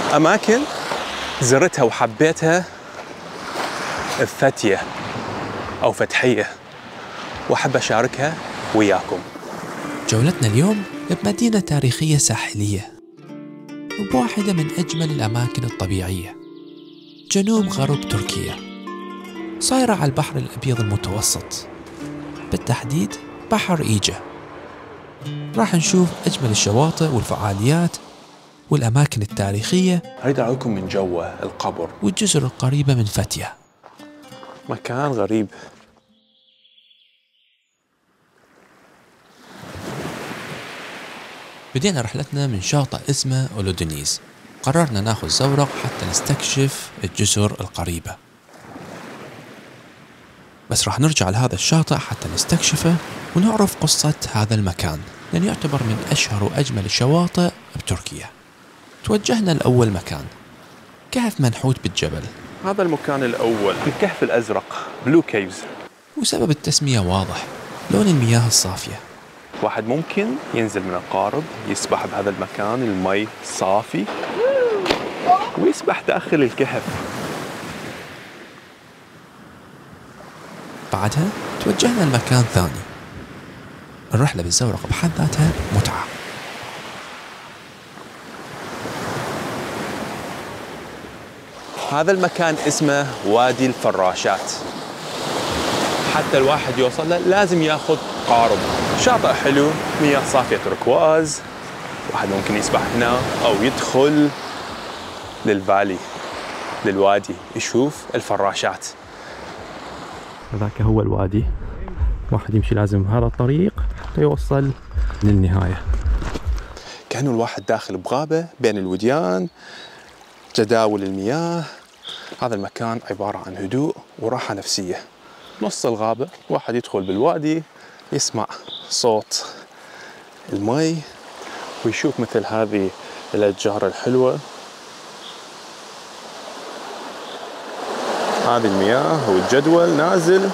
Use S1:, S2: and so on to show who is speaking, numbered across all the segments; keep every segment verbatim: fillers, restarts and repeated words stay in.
S1: أماكن زرتها وحبيتها بفتية أو فتحية، وأحب أشاركها وياكم.
S2: جولتنا اليوم بمدينة تاريخية ساحلية وبواحدة من أجمل الأماكن الطبيعية جنوب غرب تركيا، صايرة على البحر الأبيض المتوسط، بالتحديد بحر إيجه. راح نشوف أجمل الشواطئ والفعاليات والأماكن التاريخية.
S1: أريد أعودكم من جوه القبر
S2: والجزر القريبة من فتية.
S1: مكان غريب.
S2: بدينا رحلتنا من شاطئ اسمه أولودونيز. قررنا ناخذ زورق حتى نستكشف الجزر القريبة، بس راح نرجع لهذا الشاطئ حتى نستكشفه ونعرف قصة هذا المكان، لأن يعتبر من أشهر وأجمل الشواطئ بتركيا. توجهنا لأول مكان، كهف منحوت بالجبل.
S1: هذا المكان الأول، الكهف الأزرق، بلو كيفز.
S2: وسبب التسمية واضح، لون المياه الصافية.
S1: واحد ممكن ينزل من القارب يسبح بهذا المكان، المي صافي، ويسبح داخل الكهف.
S2: بعدها توجهنا لمكان ثاني. الرحلة بالزورق بحد ذاتها متعة.
S1: هذا المكان اسمه وادي الفراشات. حتى الواحد يوصل له لازم ياخذ قارب. شاطئ حلو، مياه صافية تركواز، واحد ممكن يسبح هنا أو يدخل للفالي، للوادي، يشوف الفراشات.
S3: هذاك هو الوادي، واحد يمشي لازم بهذا الطريق حتى يوصل للنهاية.
S1: كأنه الواحد داخل بغابة بين الوديان، جداول المياه. هذا المكان عبارة عن هدوء وراحة نفسية. نص الغابة واحد يدخل بالوادي، يسمع صوت المي ويشوف مثل هذه الأشجار الحلوة، هذه المياه والجدول نازل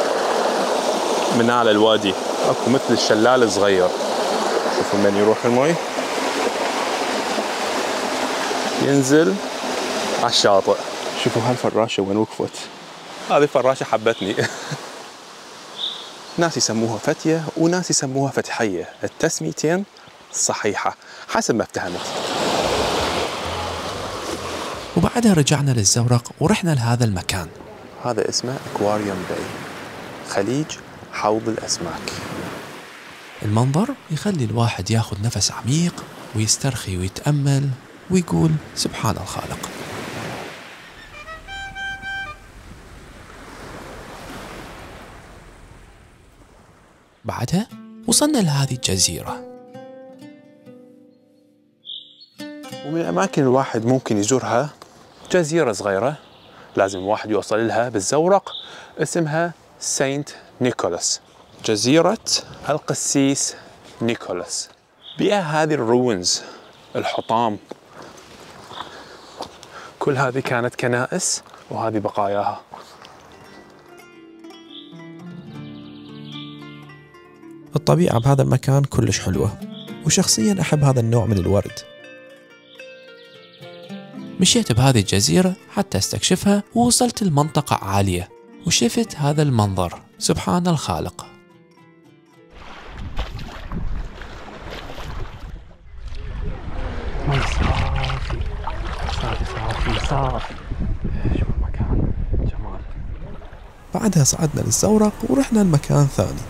S1: من أعلى الوادي. أكو مثل الشلال صغير، شوفوا من يروح المي ينزل على الشاطئ. شوفوا هالفراشة وين وقفت، هذه الفراشة حبتني. ناس يسموها فتية وناس يسموها فتحية، التسميتين صحيحة حسب ما افتهمت.
S2: وبعدها رجعنا للزورق ورحنا لهذا المكان.
S1: هذا اسمه أكواريوم باي، خليج حوض الأسماك.
S2: المنظر يخلي الواحد ياخذ نفس عميق ويسترخي ويتأمل ويقول سبحان الخالق. بعدها وصلنا لهذه الجزيرة،
S1: ومن الأماكن الواحد ممكن يزورها جزيرة صغيرة لازم الواحد يوصل لها بالزورق، اسمها سانت نيكولاس، جزيرة القسيس نيكولاس. بيها هذه الروينز، الحطام، كل هذه كانت كنائس وهذه بقاياها.
S2: الطبيعة بهذا المكان كلش حلوة، وشخصيا أحب هذا النوع من الورد. مشيت بهذه الجزيرة حتى استكشفها ووصلت لمنطقة عالية وشفت هذا المنظر سبحان الخالق.
S3: مي صافي صافي صافي صافي. شوف المكان جمال.
S2: بعدها صعدنا للزورق ورحنا لمكان ثاني.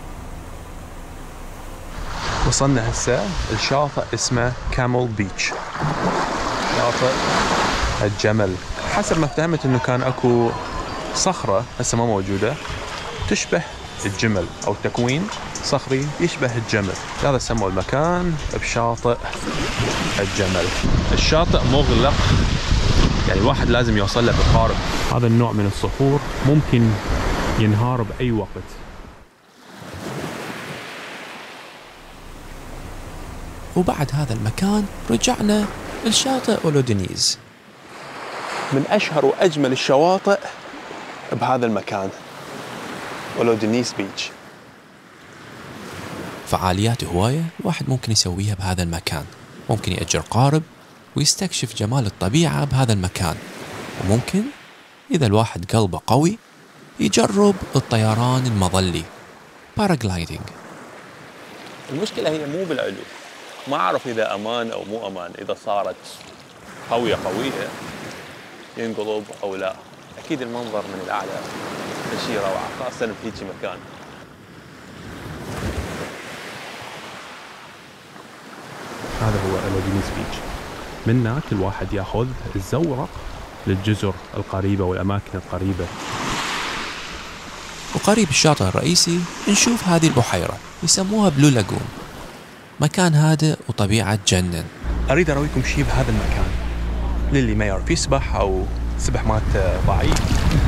S1: وصلنا هسه الشاطئ اسمه كامل بيتش، شاطئ الجمل. حسب ما فهمت انه كان اكو صخرة هسه ما موجودة تشبه الجمل، او تكوين صخري يشبه الجمل، هذا سموا المكان بشاطئ الجمل. الشاطئ مغلق، يعني الواحد لازم يوصل له بقارب.
S3: هذا النوع من الصخور ممكن ينهار بأي وقت.
S2: وبعد هذا المكان رجعنا لشاطئ أولودونيز،
S1: من أشهر وأجمل الشواطئ بهذا المكان، أولودونيز بيتش.
S2: فعاليات هواية الواحد ممكن يسويها بهذا المكان. ممكن يأجر قارب ويستكشف جمال الطبيعة بهذا المكان. وممكن إذا الواحد قلبه قوي يجرب الطيران المظلي باراغلايدنج.
S1: المشكلة هي مو بالعلو، ما أعرف إذا أمان أو مو أمان، إذا صارت قوية قوية ينقلب أو لا. أكيد المنظر من الأعلى شيء روعة، خاصة في هيك مكان.
S3: هذا هو ألادينيز بيتش. من هناك الواحد ياخذ الزورق للجزر القريبة والأماكن القريبة.
S2: وقريب الشاطئ الرئيسي نشوف هذه البحيرة يسموها بلو لاجون، مكان هادئ وطبيعة تجنن.
S1: أريد أرويكم شيء بهذا المكان للي ما يعرف يسبح أو سبح مات ضعيف.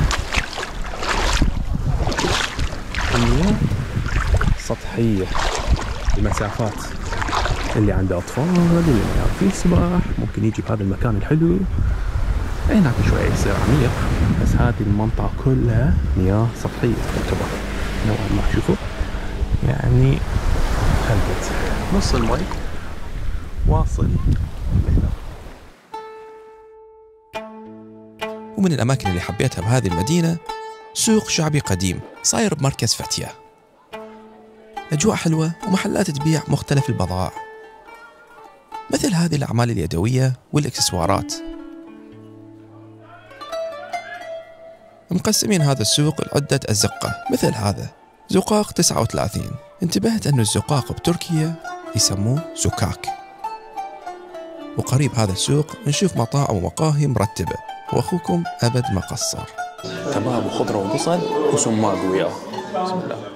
S3: المياه سطحية المسافات، اللي عنده أطفال اللي ما يعرف يسبح ممكن يجي بهذا المكان الحلو. هناك شوية يصير عميق، بس هذه المنطقة كلها مياه سطحية تعتبر نوعا ما. شوفوا يعني هلقت
S1: نص المي واصل.
S2: ومن الأماكن اللي حبيتها بهذه المدينة سوق شعبي قديم صاير بمركز فتية. أجواء حلوة ومحلات تبيع مختلف البضائع مثل هذه الأعمال اليدوية والإكسسوارات. مقسمين هذا السوق لعدة أزقة، مثل هذا زقاق تسعة وثلاثين. انتبهت أن الزقاق بتركيا يسموه زكاك. وقريب هذا السوق نشوف مطاعم ومقاهي مرتبة، وأخوكم أبد ما قصر.
S1: كباب وخضرة وبصل وسماق وياه. بسم الله.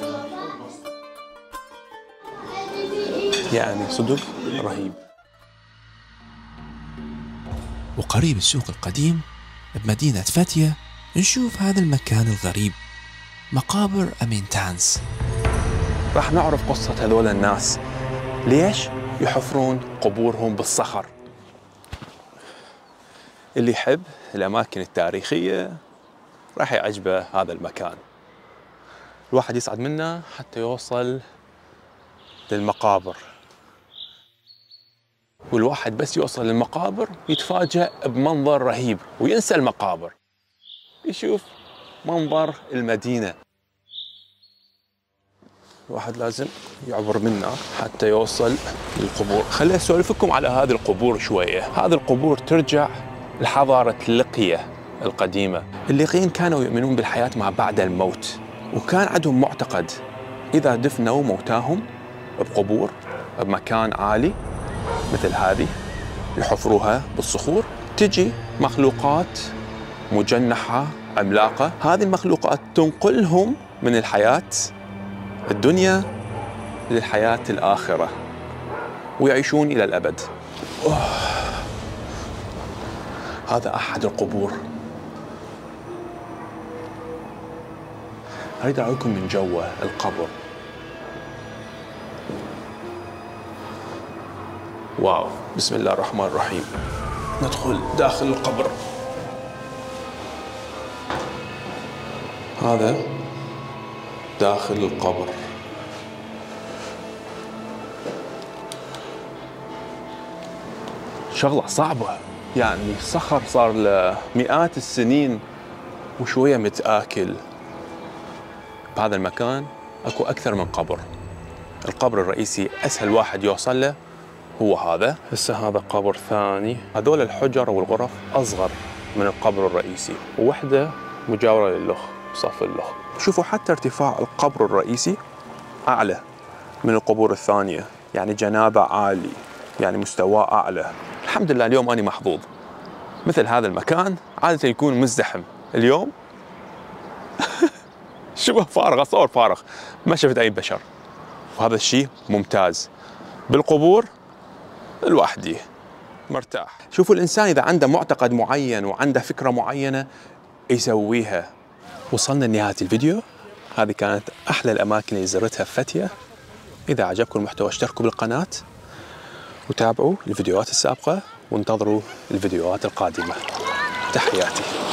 S1: يعني صدق رهيب.
S2: وقريب السوق القديم بمدينة فتية نشوف هذا المكان الغريب، مقابر أمينتانس.
S1: راح نعرف قصة هذول الناس، ليش يحفرون قبورهم بالصخر. اللي يحب الأماكن التاريخية راح يعجبه هذا المكان. الواحد يصعد منه حتى يوصل للمقابر، والواحد بس يوصل للمقابر يتفاجأ بمنظر رهيب وينسى المقابر، يشوف منظر المدينة. الواحد لازم يعبر منها حتى يوصل للقبور. خليني أسولفكم على هذه القبور شوية. هذه القبور ترجع لحضارة اللقية القديمة. اللقيين كانوا يؤمنون بالحياة ما بعد الموت، وكان عندهم معتقد إذا دفنوا موتاهم بقبور بمكان عالي مثل هذه يحفروها بالصخور، تجي مخلوقات مجنحة عملاقة. هذه المخلوقات تنقلهم من الحياة الدنيا للحياة الآخرة ويعيشون إلى الأبد. أوه. هذا أحد القبور. أريد أعطيكم من جوه القبر. واو، بسم الله الرحمن الرحيم. ندخل داخل القبر. هذا داخل القبر. شغلة صعبة، يعني صخر صار له مئات السنين وشوية متآكل. بهذا المكان اكو أكثر من قبر. القبر الرئيسي أسهل واحد يوصل له هو هذا. هسه هذا قبر ثاني. هذول الحجر والغرف أصغر من القبر الرئيسي، ووحدة مجاورة للخ صف اللخ. شوفوا حتى ارتفاع القبر الرئيسي أعلى من القبور الثانية، يعني جنابه عالي، يعني مستواه أعلى. الحمد لله اليوم أنا محظوظ. مثل هذا المكان عادة يكون مزدحم، اليوم شبه فارغ، أصور فارغ، ما شفت أي بشر، وهذا الشيء ممتاز. بالقبور لوحدي مرتاح. شوفوا الإنسان إذا عنده معتقد معين وعنده فكرة معينة يسويها. وصلنا لنهاية الفيديو. هذه كانت أحلى الأماكن اللي زرتها في فتية. إذا عجبكم المحتوى اشتركوا بالقناة وتابعوا الفيديوهات السابقة وانتظروا الفيديوهات القادمة. تحياتي.